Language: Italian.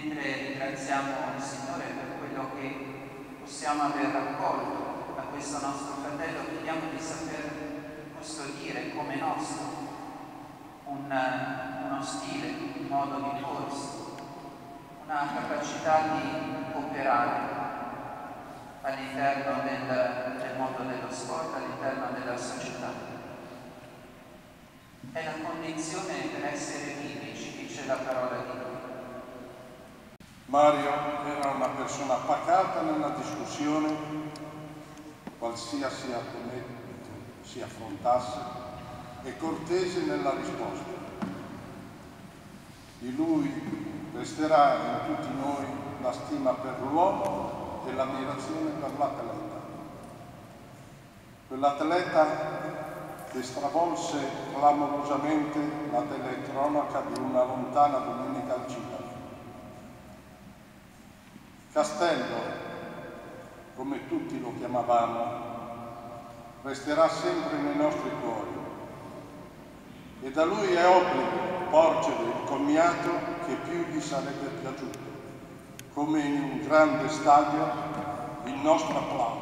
mentre ringraziamo il Signore per quello che possiamo aver raccolto da questo nostro fratello, chiediamo di saper custodire come nostro uno stile, un modo di porsi, una capacità di operare all'interno del mondo dello sport, all'interno della società. È la condizione per essere vivi, ci dice la parola di Dio. Mario era una persona pacata nella discussione, qualsiasi argomento si affrontasse, e cortese nella risposta. Di lui resterà in tutti noi la stima per l'uomo e l'ammirazione per l'atleta. Quell'atleta che stravolse clamorosamente la telecronaca di una lontana domenica al Cipro. Castello, come tutti lo chiamavamo, resterà sempre nei nostri cuori e da lui è obbligo porgere il commiato che più gli sarebbe piaciuto, come in un grande stadio il nostro applauso.